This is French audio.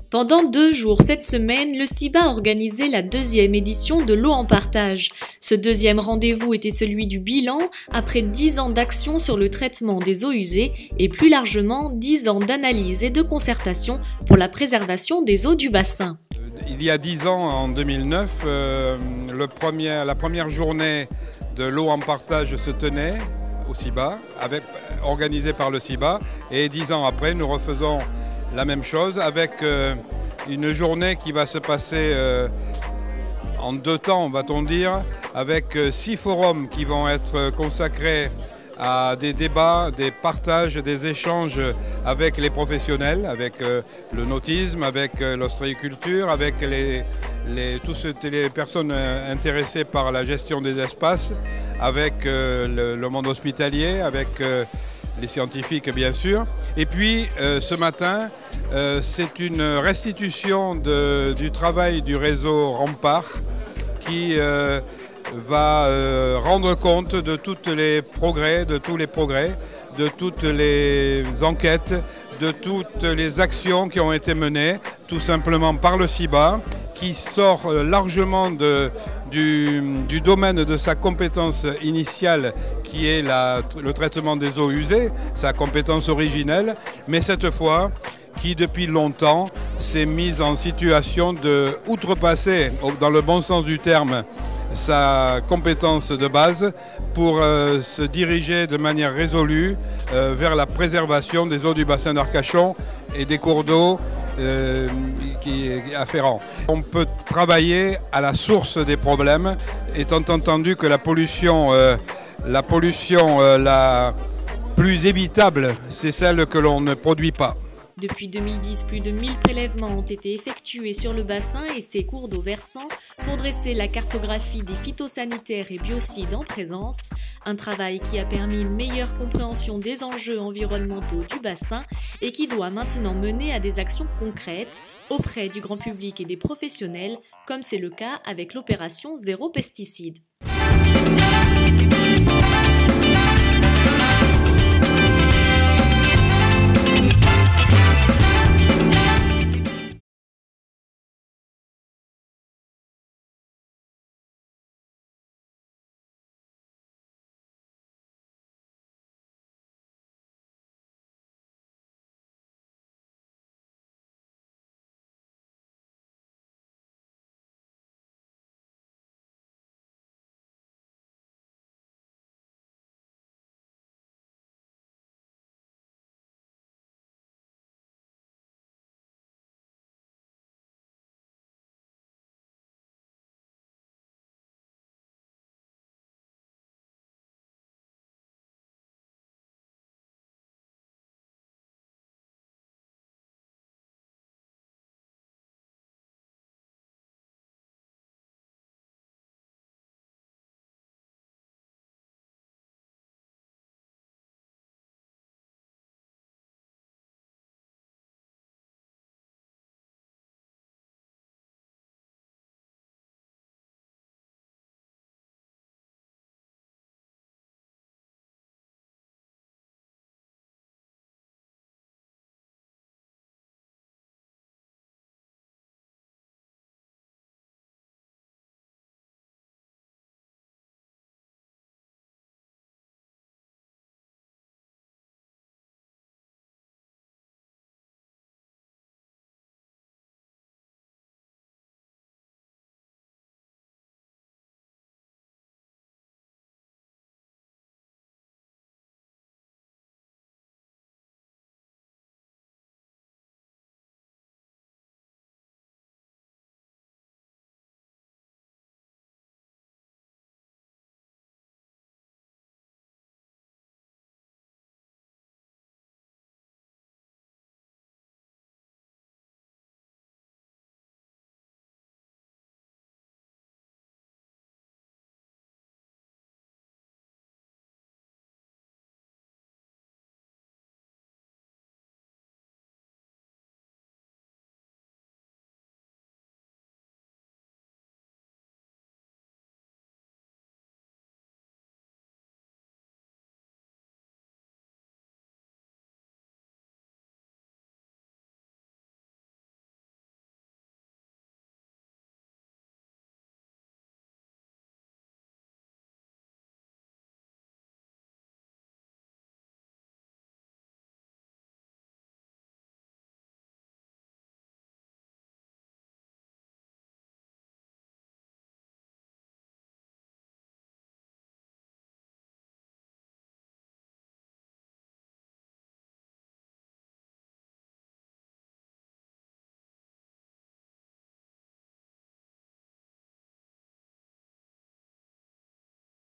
Pendant 2 jours cette semaine, le CIBA a organisé la 2e édition de l'eau en partage. Ce 2e rendez-vous était celui du bilan, après 10 ans d'action sur le traitement des eaux usées et plus largement 10 ans d'analyse et de concertation pour la préservation des eaux du bassin. Il y a 10 ans, en 2009, la première journée de l'eau en partage se tenait au CIBA, organisée par le CIBA, et 10 ans après, nous refaisons la même chose avec une journée qui va se passer en 2 temps, va-t-on dire, avec 6 forums qui vont être consacrés à des débats, des partages, des échanges avec les professionnels, avec le nautisme, avec l'ostréiculture, avec toutes les personnes intéressées par la gestion des espaces, avec le monde hospitalier, avec les scientifiques bien sûr. Et puis ce matin, c'est une restitution du travail du réseau Rempart qui va rendre compte de tous les progrès, de toutes les enquêtes, de toutes les actions qui ont été menées, tout simplement par le CIBA, qui sort largement du domaine de sa compétence initiale, qui est le traitement des eaux usées, sa compétence originelle, mais cette fois, qui depuis longtemps s'est mise en situation de outrepasser, dans le bon sens du terme, sa compétence de base pour se diriger de manière résolue vers la préservation des eaux du bassin d'Arcachon et des cours d'eau afférents. On peut travailler à la source des problèmes, étant entendu que la pollution la plus évitable, c'est celle que l'on ne produit pas. Depuis 2010, plus de 1000 prélèvements ont été effectués sur le bassin et ses cours d'eau versants pour dresser la cartographie des phytosanitaires et biocides en présence, un travail qui a permis une meilleure compréhension des enjeux environnementaux du bassin et qui doit maintenant mener à des actions concrètes auprès du grand public et des professionnels, comme c'est le cas avec l'opération Zéro Pesticide.